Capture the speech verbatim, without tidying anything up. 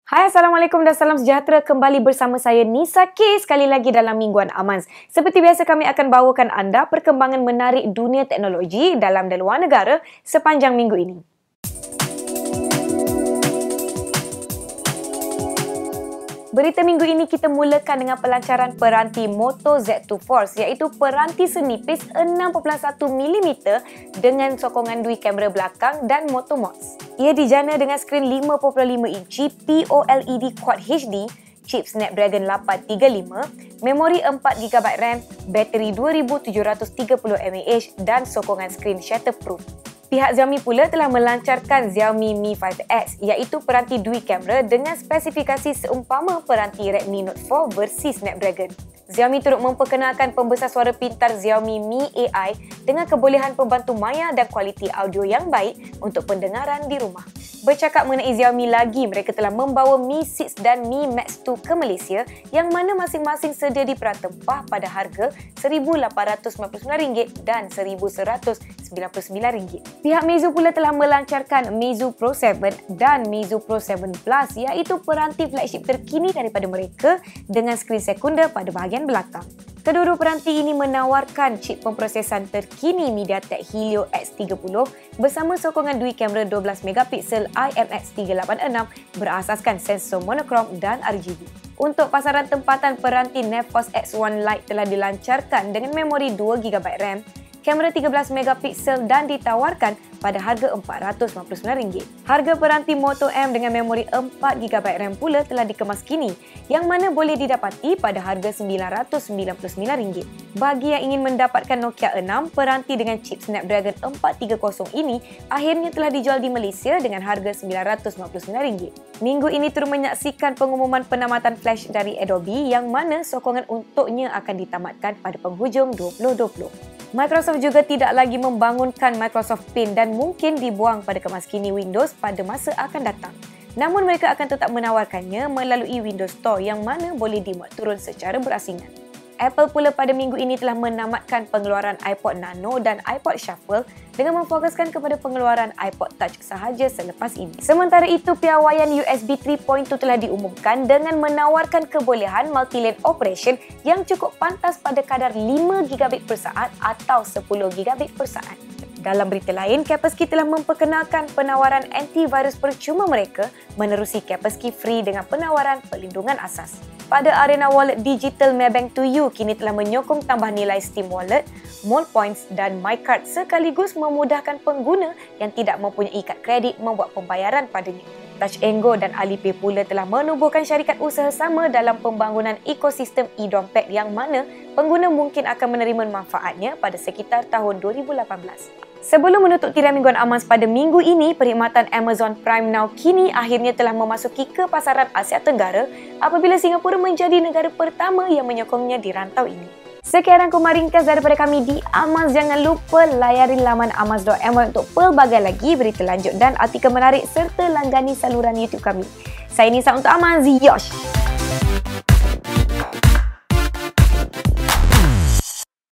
Hai, Assalamualaikum dan salam sejahtera. Kembali bersama saya Nisa K sekali lagi dalam Mingguan Amanz. Seperti biasa, kami akan bawakan anda perkembangan menarik dunia teknologi dalam dan luar negara sepanjang minggu ini. Berita minggu ini kita mulakan dengan pelancaran peranti Moto Z dua Force, iaitu peranti senipis enam perpuluhan satu milimeter dengan sokongan dui kamera belakang dan motor mods. Ia dijana dengan skrin lima perpuluhan lima inci P O L E D Quad H D, chip Snapdragon lapan tiga lima, memori empat gigabyte RAM, bateri dua ribu tujuh ratus tiga puluh mAh dan sokongan skrin shatterproof. Pihak Xiaomi pula telah melancarkan Xiaomi Mi lima X, iaitu peranti dui kamera dengan spesifikasi seumpama peranti Redmi Note empat versi Snapdragon. Xiaomi turut memperkenalkan pembesar suara pintar Xiaomi Mi A I dengan kebolehan pembantu maya dan kualiti audio yang baik untuk pendengaran di rumah. Bercakap mengenai Xiaomi lagi, mereka telah membawa Mi enam dan Mi Max dua ke Malaysia yang mana masing-masing sedia diperah tempah pada harga seribu lapan ratus sembilan puluh sembilan ringgit dan seribu seratus sembilan puluh sembilan ringgit. Pihak Meizu pula telah melancarkan Meizu Pro tujuh dan Meizu Pro tujuh Plus, iaitu peranti flagship terkini daripada mereka dengan skrin sekunder pada bahagian belakang. Kedua-dua peranti ini menawarkan chip pemprosesan terkini MediaTek Helio X tiga puluh bersama sokongan dui kamera dua belas megapiksel I M X tiga lapan enam berasaskan sensor monokrom dan R G B. Untuk pasaran tempatan, peranti Nefos X satu Lite telah dilancarkan dengan memori dua gigabyte RAM, kamera tiga belas megapiksel dan ditawarkan pada harga empat ratus sembilan puluh sembilan ringgit. Harga peranti Moto M dengan memori empat gigabyte RAM pula telah dikemas kini, yang mana boleh didapati pada harga sembilan ratus sembilan puluh sembilan ringgit. Bagi yang ingin mendapatkan Nokia enam, peranti dengan chip Snapdragon empat tiga kosong ini akhirnya telah dijual di Malaysia dengan harga sembilan ratus sembilan puluh sembilan ringgit. Minggu ini turut menyaksikan pengumuman penamatan Flash dari Adobe yang mana sokongan untuknya akan ditamatkan pada penghujung dua ribu dua puluh. Microsoft juga tidak lagi membangunkan Microsoft Paint dan mungkin dibuang pada kemaskini Windows pada masa akan datang. Namun mereka akan tetap menawarkannya melalui Windows Store yang mana boleh dimuat turun secara berasingan. Apple pula pada minggu ini telah menamatkan pengeluaran iPod Nano dan iPod Shuffle dengan memfokuskan kepada pengeluaran iPod Touch sahaja selepas ini. Sementara itu, piawaian U S B tiga titik dua telah diumumkan dengan menawarkan kebolehan multi-lane operation yang cukup pantas pada kadar lima gigabit per saat atau sepuluh gigabit per saat. Dalam berita lain, Kaspersky telah memperkenalkan penawaran antivirus percuma mereka menerusi Kaspersky Free dengan penawaran perlindungan asas. Pada arena wallet digital Maybank to You kini telah menyokong tambah nilai Steam Wallet, Mall Points dan MyCard sekaligus memudahkan pengguna yang tidak mempunyai kad kredit membuat pembayaran padanya. Touch and Go dan Alipay pula telah menubuhkan syarikat usaha sama dalam pembangunan ekosistem e-dompet yang mana pengguna mungkin akan menerima manfaatnya pada sekitar tahun dua ribu lapan belas. Sebelum menutup tirai Mingguan Amanz pada minggu ini, perkhidmatan Amazon Prime Now kini akhirnya telah memasuki ke pasaran Asia Tenggara apabila Singapura menjadi negara pertama yang menyokongnya di rantau ini. Sekian rangkuman ringkas daripada kami di Amanz. Jangan lupa layari laman amanz dot my untuk pelbagai lagi berita lanjut dan artikel menarik serta langgani saluran YouTube kami. Saya Nisa untuk Amanz. Yosh!